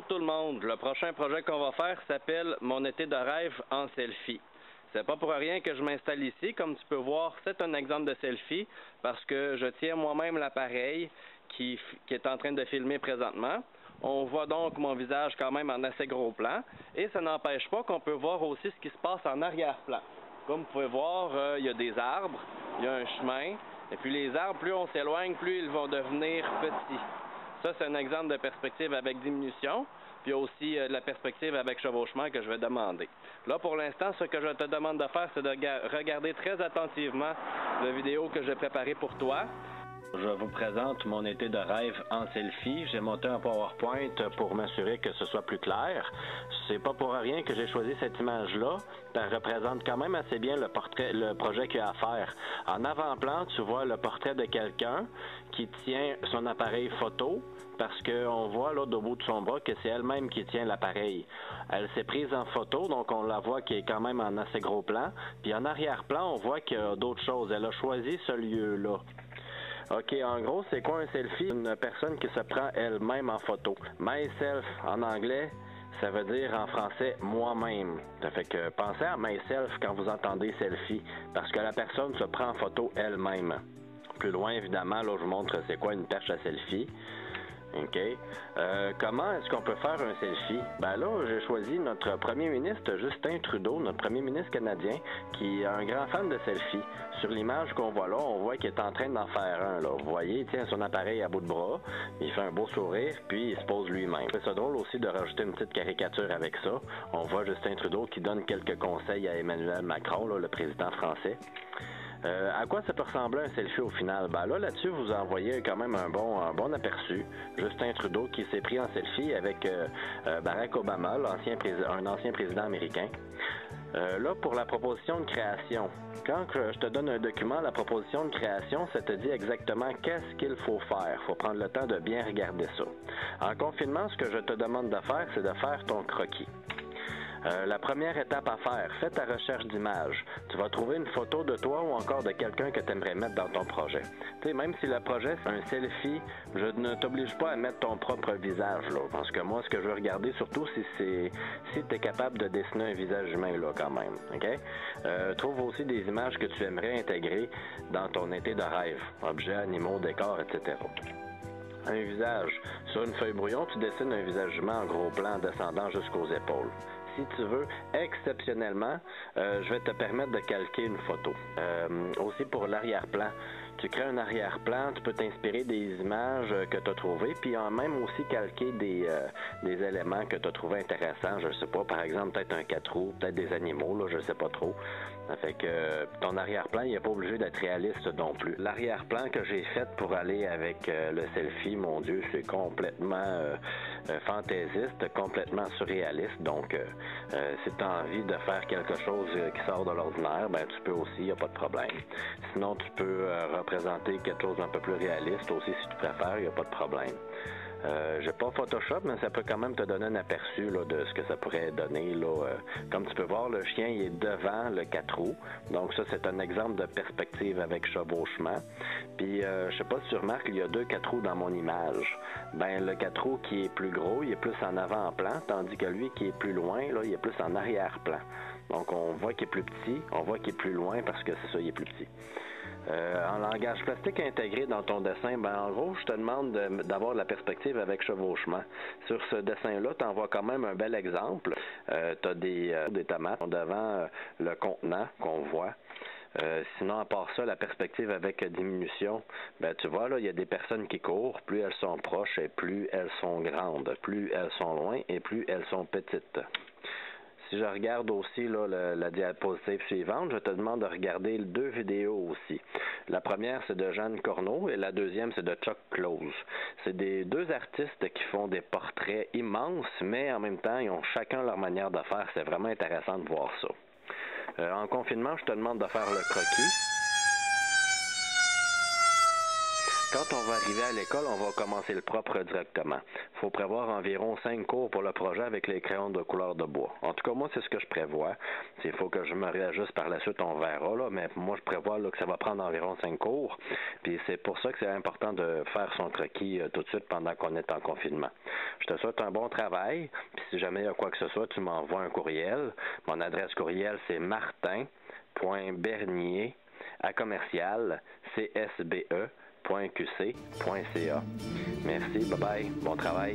tout le monde. Le prochain projet qu'on va faire s'appelle Mon été de rêve en selfie. C'est pas pour rien que je m'installe ici. Comme tu peux voir, c'est un exemple de selfie parce que je tiens moi-même l'appareil qui est en train de filmer présentement. On voit donc mon visage quand même en assez gros plan et ça n'empêche pas qu'on peut voir aussi ce qui se passe en arrière-plan. Comme vous pouvez voir, il y a des arbres, il y a un chemin et puis les arbres, plus on s'éloigne, plus ils vont devenir petits. Ça, c'est un exemple de perspective avec diminution. Puis il y a aussi de la perspective avec chevauchement que je vais demander. Là, pour l'instant, ce que je te demande de faire, c'est de regarder très attentivement la vidéo que j'ai préparée pour toi. Je vous présente mon été de rêve en selfie. J'ai monté un PowerPoint pour m'assurer que ce soit plus clair. C'est pas pour rien que j'ai choisi cette image-là. Elle représente quand même assez bien le projet qu'il y a à faire. En avant-plan, tu vois le portrait de quelqu'un qui tient son appareil photo parce qu'on voit là au bout de son bras que c'est elle-même qui tient l'appareil. Elle s'est prise en photo, donc on la voit qui est quand même en assez gros plan. Puis en arrière-plan, on voit qu'il y a d'autres choses. Elle a choisi ce lieu-là. OK, en gros, c'est quoi un selfie? Une personne qui se prend elle-même en photo. Myself, en anglais, ça veut dire en français « moi-même ». Ça fait que pensez à myself quand vous entendez selfie, parce que la personne se prend en photo elle-même. Plus loin, évidemment, là, je vous montre c'est quoi une perche à selfie. OK. Comment est-ce qu'on peut faire un selfie? Ben là, j'ai choisi notre premier ministre, Justin Trudeau, notre premier ministre canadien, qui est un grand fan de selfie. Sur l'image qu'on voit là, on voit qu'il est en train d'en faire un. Là. Vous voyez, il tient son appareil à bout de bras, il fait un beau sourire, puis il se pose lui-même. C'est drôle aussi de rajouter une petite caricature avec ça. On voit Justin Trudeau qui donne quelques conseils à Emmanuel Macron, là, le président français. À quoi ça peut ressembler un selfie au final? Ben là-dessus, vous en voyez quand même un bon aperçu. Justin Trudeau qui s'est pris en selfie avec Barack Obama, un ancien président américain. Là, pour la proposition de création. Quand je te donne un document, la proposition de création, ça te dit exactement qu'est-ce qu'il faut faire. Il faut prendre le temps de bien regarder ça. En confinement, ce que je te demande de faire, c'est de faire ton croquis. La première étape à faire, fais ta recherche d'images. Tu vas trouver une photo de toi ou encore de quelqu'un que tu aimerais mettre dans ton projet. Tu sais, même si le projet c'est un selfie, je ne t'oblige pas à mettre ton propre visage là, parce que moi, ce que je veux regarder surtout, si tu es capable de dessiner un visage humain là quand même. Ok? Trouve aussi des images que tu aimerais intégrer dans ton été de rêve, objets, animaux, décors, etc. Un visage. Sur une feuille brouillon, tu dessines un visage humain en gros plan descendant jusqu'aux épaules. Si tu veux, exceptionnellement, je vais te permettre de calquer une photo. Aussi pour l'arrière-plan. Tu crées un arrière-plan, tu peux t'inspirer des images que tu as trouvées, puis même aussi calquer des éléments que tu as trouvés intéressants. Je sais pas, par exemple, peut-être un 4 roues, peut-être des animaux, là, je sais pas trop. Ça fait que ton arrière-plan, il n'est pas obligé d'être réaliste non plus. L'arrière-plan que j'ai fait pour aller avec le selfie, mon Dieu, c'est complètement fantaisiste, complètement surréaliste. Donc, si tu as envie de faire quelque chose qui sort de l'ordinaire, ben tu peux aussi, il n'y a pas de problème. Sinon, tu peux représenter quelque chose d'un peu plus réaliste aussi si tu préfères, il n'y a pas de problème. J'ai pas Photoshop, mais ça peut quand même te donner un aperçu là, de ce que ça pourrait donner. Là. Comme tu peux voir, le chien il est devant le 4 roues. Donc ça, c'est un exemple de perspective avec chevauchement. Puis, je sais pas si tu remarques, il y a 2 4 roues dans mon image. Ben, le 4 roues qui est plus gros, il est plus en avant-plan, tandis que lui qui est plus loin, là, il est plus en arrière-plan. Donc, on voit qu'il est plus petit, on voit qu'il est plus loin parce que c'est ça, il est plus petit. En langage plastique intégré dans ton dessin, ben en gros, je te demande d'avoir de la perspective avec chevauchement. Sur ce dessin-là, tu en vois quand même un bel exemple. Tu as des tomates devant le contenant qu'on voit. Sinon, à part ça, la perspective avec diminution, ben tu vois, là, il y a des personnes qui courent, plus elles sont proches et plus elles sont grandes, plus elles sont loin et plus elles sont petites. Si je regarde aussi là, la diapositive suivante, je te demande de regarder 2 vidéos aussi. La première, c'est de Jeanne Corneau et la deuxième, c'est de Chuck Close. C'est des 2 artistes qui font des portraits immenses, mais en même temps, ils ont chacun leur manière de faire. C'est vraiment intéressant de voir ça. En confinement, je te demande de faire le croquis. Quand on va arriver à l'école, on va commencer le propre directement. Il faut prévoir environ 5 cours pour le projet avec les crayons de couleur de bois. En tout cas, moi, c'est ce que je prévois. Il faut que je me réajuste par la suite, on verra, là, mais moi, je prévois là, que ça va prendre environ 5 cours. Puis c'est pour ça que c'est important de faire son croquis tout de suite pendant qu'on est en confinement. Je te souhaite un bon travail. Puis si jamais il y a quoi que ce soit, tu m'envoies un courriel. Mon adresse courriel, c'est martin.bernier@csbe.qc.ca. Merci, bye bye, bon travail.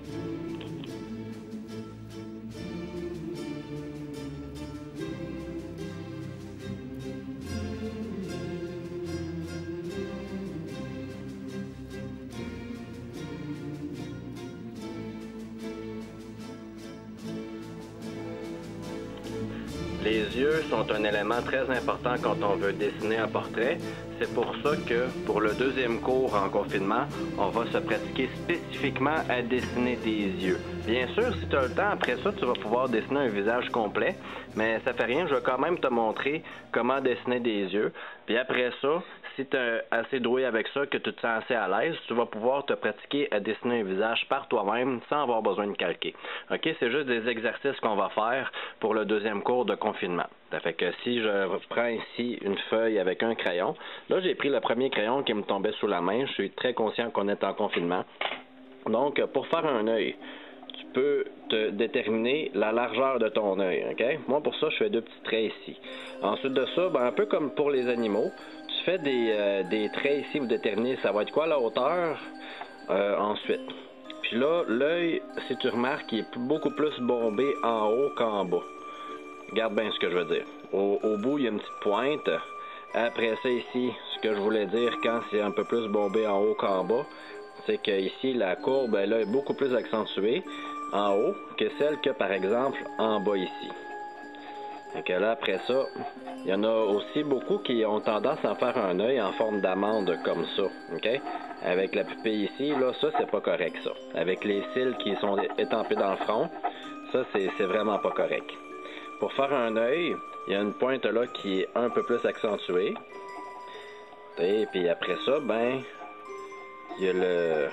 Les yeux sont un élément très important quand on veut dessiner un portrait. C'est pour ça que, pour le deuxième cours en confinement, on va se pratiquer spécifiquement à dessiner des yeux. Bien sûr, si tu as le temps, après ça, tu vas pouvoir dessiner un visage complet, mais ça fait rien, je vais quand même te montrer comment dessiner des yeux. Puis après ça, si tu es assez doué avec ça, que tu te sens assez à l'aise, tu vas pouvoir te pratiquer à dessiner un visage par toi-même sans avoir besoin de calquer. OK? C'est juste des exercices qu'on va faire pour le deuxième cours de confinement. Ça fait que si je prends ici une feuille avec un crayon, là j'ai pris le premier crayon qui me tombait sous la main. Je suis très conscient qu'on est en confinement. Donc, pour faire un œil, tu peux te déterminer la largeur de ton œil. OK? Moi, pour ça, je fais 2 petits traits ici. Ensuite de ça, un peu comme pour les animaux, tu fais des traits ici, vous déterminez ça va être quoi la hauteur ensuite. Puis là, l'œil, si tu remarques, il est beaucoup plus bombé en haut qu'en bas. Regarde bien ce que je veux dire. Au bout, il y a une petite pointe. Après ça, ici, ce que je voulais dire quand c'est un peu plus bombé en haut qu'en bas, c'est que ici, la courbe elle est beaucoup plus accentuée en haut que celle que, par exemple, en bas ici. Donc là, après ça, il y en a aussi beaucoup qui ont tendance à faire un œil en forme d'amande comme ça. OK? Avec la pupille ici, là, ça, c'est pas correct, ça. Avec les cils qui sont étampés dans le front, ça, c'est vraiment pas correct. Pour faire un œil, il y a une pointe là qui est un peu plus accentuée. Et puis après ça, il y a le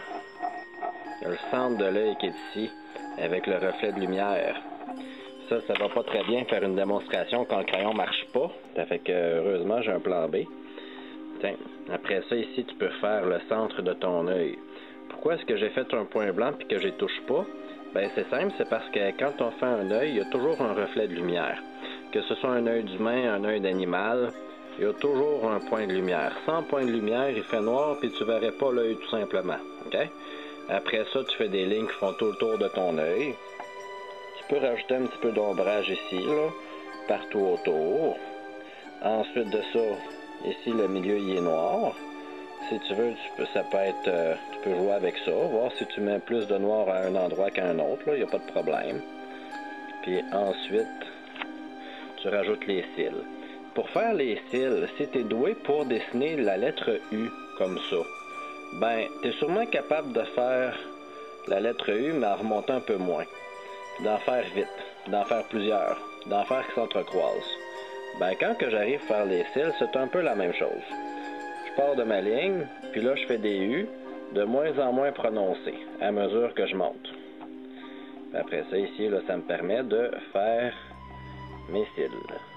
centre de l'œil qui est ici, avec le reflet de lumière. Ça va pas très bien faire une démonstration quand le crayon marche pas. Ça fait que, heureusement, j'ai un plan B. Tiens, après ça, ici, tu peux faire le centre de ton œil. Pourquoi est-ce que j'ai fait un point blanc puis que je touche pas? C'est simple, c'est parce que quand on fait un œil, il y a toujours un reflet de lumière. Que ce soit un œil d'humain, un œil d'animal, il y a toujours un point de lumière. Sans point de lumière, il fait noir puis tu verrais pas l'œil tout simplement. OK? Après ça, tu fais des lignes qui font tout le tour de ton œil. Tu peux rajouter un petit peu d'ombrage ici, là, partout autour. Ensuite de ça, ici, le milieu, il est noir. Si tu veux, tu peux jouer avec ça, voir si tu mets plus de noir à un endroit qu'à un autre, il n'y a pas de problème. Puis ensuite, tu rajoutes les cils. Pour faire les cils, si tu es doué pour dessiner la lettre U comme ça, tu es sûrement capable de faire la lettre U, mais en remontant un peu moins. Puis d'en faire vite, d'en faire plusieurs, d'en faire qui s'entrecroisent. Quand que j'arrive à faire les cils, c'est un peu la même chose. Je pars de ma ligne, puis là, je fais des U de moins en moins prononcés à mesure que je monte. Puis après ça, ici, là, ça me permet de faire mes cils.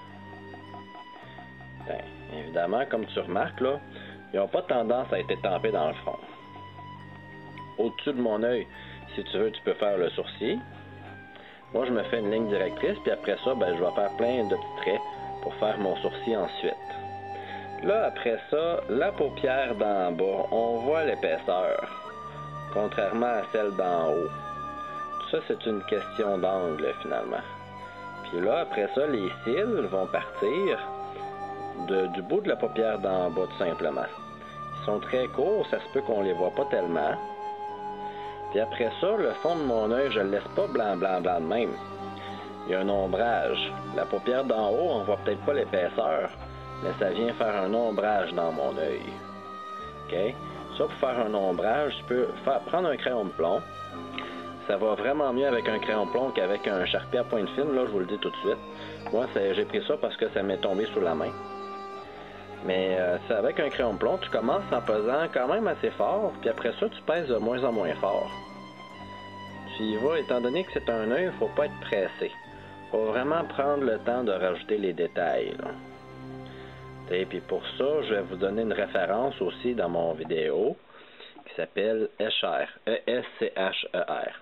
Évidemment, comme tu remarques, là, ils n'ont pas tendance à être étampés dans le front. Au-dessus de mon œil, si tu veux, tu peux faire le sourcil. Moi, je me fais une ligne directrice, puis après ça, je vais faire plein de petits traits pour faire mon sourcil ensuite. Là, après ça, la paupière d'en bas, on voit l'épaisseur, contrairement à celle d'en haut. Tout ça, c'est une question d'angle, finalement. Puis là, après ça, les cils vont partir du bout de la paupière d'en bas, tout simplement. Ils sont très courts, ça se peut qu'on les voit pas tellement. Puis après ça, le fond de mon œil, je le laisse pas blanc de même. Il y a un ombrage. La paupière d'en haut, on voit peut-être pas l'épaisseur, mais ça vient faire un ombrage dans mon œil. OK? Ça, pour faire un ombrage, tu peux prendre un crayon de plomb. Ça va vraiment mieux avec un crayon de plomb qu'avec un Sharpie à pointe fine, là, je vous le dis tout de suite. Moi, j'ai pris ça parce que ça m'est tombé sous la main. Mais c'est avec un crayon de plomb, tu commences en pesant quand même assez fort, puis après ça, tu pèses de moins en moins fort. Tu y vas, étant donné que c'est un œil, il ne faut pas être pressé. Il faut vraiment prendre le temps de rajouter les détails. Et puis pour ça, je vais vous donner une référence aussi dans mon vidéo qui s'appelle Escher, E-S-C-H-E-R.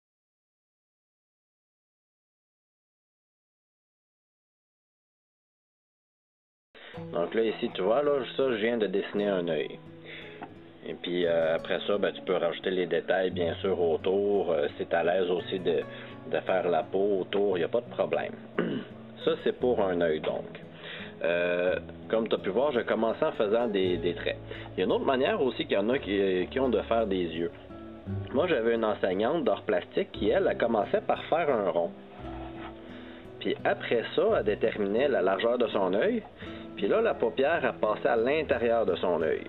Donc là, ici, tu vois, là, ça, je viens de dessiner un œil. Et puis après ça, ben, tu peux rajouter les détails, bien sûr, autour. Si tu es à l'aise aussi de faire la peau autour, il n'y a pas de problème. Ça, c'est pour un œil, donc. Comme tu as pu voir, j'ai commencé en faisant des traits. Il y a une autre manière aussi qu'il y en a qui ont de faire des yeux. Moi, j'avais une enseignante d'art plastique qui, elle commençait par faire un rond. Puis après ça, elle déterminait la largeur de son œil. Puis là, la paupière, elle passait à l'intérieur de son œil.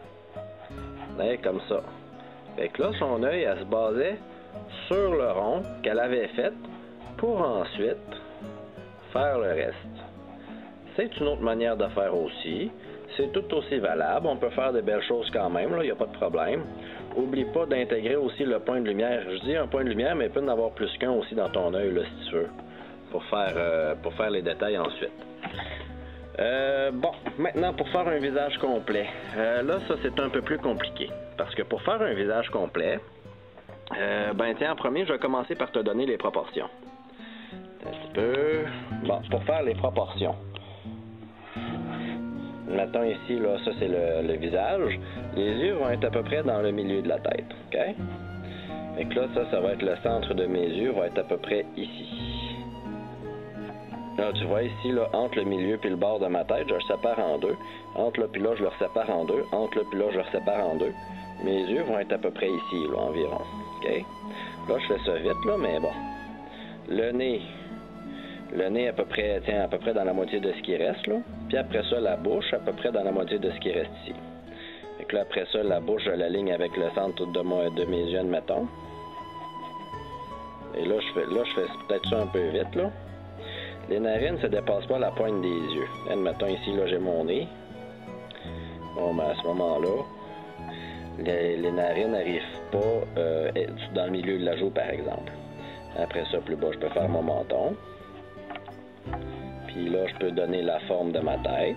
Comme ça. Fait que là, son œil, elle se basait sur le rond qu'elle avait fait pour ensuite faire le reste. C'est une autre manière de faire aussi. C'est tout aussi valable. On peut faire de belles choses quand même, il n'y a pas de problème. Oublie pas d'intégrer aussi le point de lumière. Je dis un point de lumière, mais il peut y en avoir plus qu'un aussi dans ton œil, là, si tu veux, pour faire les détails ensuite. Bon, maintenant pour faire un visage complet. Là, ça c'est un peu plus compliqué. Parce que pour faire un visage complet, ben tiens, en premier, je vais commencer par te donner les proportions. Un petit peu. Bon, pour faire les proportions. Mettons ici, là, ça c'est le visage. Les yeux vont être à peu près dans le milieu de la tête, ok? Fait que là, ça va être le centre de mes yeux, va être à peu près ici. Là, tu vois ici, là, entre le milieu et le bord de ma tête, je le sépare en deux. Entre là puis là, je le sépare en deux. Entre là puis là, je le sépare en deux. Mes yeux vont être à peu près ici, là, environ. OK? Là, je fais ça vite, là, mais bon. Le nez à peu près, tiens, à peu près dans la moitié de ce qui reste, là. Puis après ça, la bouche, à peu près dans la moitié de ce qui reste ici. Fait que là, après ça, la bouche, je l'aligne avec le centre de mes yeux, admettons. Et là, je fais peut-être ça un peu vite, là. Les narines, ça ne dépasse pas la pointe des yeux. Admettons ici, là, j'ai mon nez. Bon, ben à ce moment-là, les narines n'arrivent pas dans le milieu de la joue, par exemple. Après ça, plus bas, je peux faire mon menton. Puis là, je peux donner la forme de ma tête.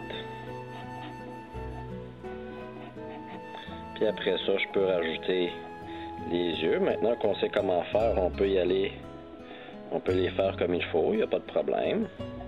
Puis après ça, je peux rajouter les yeux. Maintenant qu'on sait comment faire, on peut y aller. On peut les faire comme il faut, il n'y a pas de problème.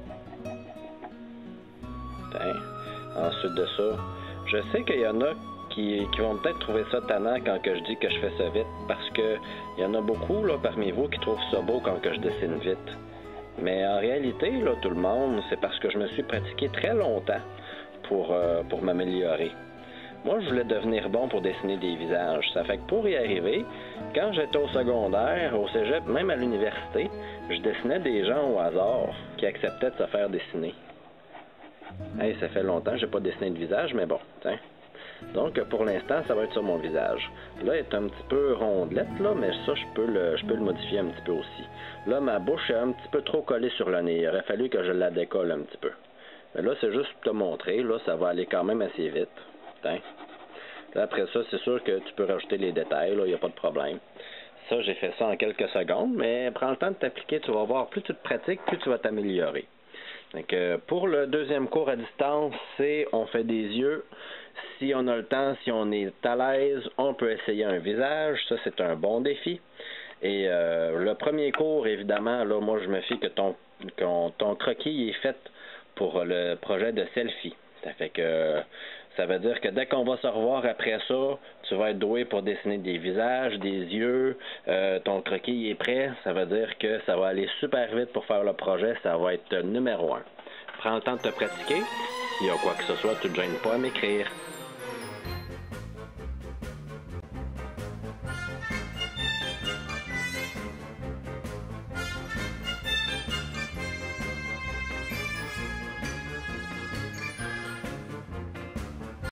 Ensuite de ça, je sais qu'il y en a qui vont peut-être trouver ça tannant quand que je dis que je fais ça vite, parce que il y en a beaucoup là, parmi vous qui trouvent ça beau quand que je dessine vite. Mais en réalité, là, tout le monde, c'est parce que je me suis pratiqué très longtemps pour m'améliorer. Moi, je voulais devenir bon pour dessiner des visages. Ça fait que pour y arriver, quand j'étais au secondaire, au cégep, même à l'université, je dessinais des gens au hasard qui acceptaient de se faire dessiner. Hey, ça fait longtemps que je n'ai pas dessiné de visage, mais bon, tiens. Donc, pour l'instant, ça va être ça mon visage. Là, il est un petit peu rondelette, là, mais ça, je peux le modifier un petit peu aussi. Là, ma bouche est un petit peu trop collée sur le nez. Il aurait fallu que je la décolle un petit peu. Mais là, c'est juste pour te montrer. Là, ça va aller quand même assez vite. Là, après ça, c'est sûr que tu peux rajouter les détails, il n'y a pas de problème. Ça, j'ai fait ça en quelques secondes, mais prends le temps de t'appliquer, tu vas voir, plus tu te pratiques, plus tu vas t'améliorer. Donc, pour le deuxième cours à distance, c'est on fait des yeux. Si on a le temps, si on est à l'aise, on peut essayer un visage. Ça, c'est un bon défi. Et le premier cours, évidemment, là, moi, je me fie que ton croquis est fait pour le projet de selfie. Ça fait que ça veut dire que dès qu'on va se revoir après ça, tu vas être doué pour dessiner des visages, des yeux, ton croquis est prêt. Ça veut dire que ça va aller super vite pour faire le projet. Ça va être numéro 1. Prends le temps de te pratiquer. S'il y a quoi que ce soit, tu ne te gênes pas à m'écrire.